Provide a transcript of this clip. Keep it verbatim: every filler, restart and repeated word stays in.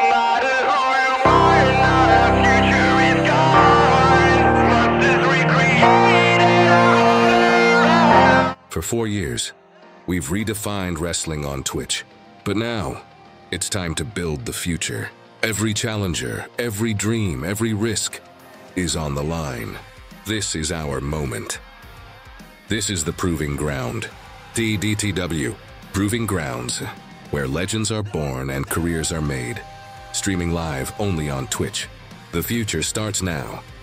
matter who you are, not our future is gone. Monsters recreated all around. For four years, we've redefined wrestling on Twitch. But now, it's time to build the future. Every challenger, every dream, every risk is on the line. This is our moment. This is the Proving Ground. T D T W, Proving Grounds, where legends are born and careers are made. Streaming live only on Twitch. The future starts now.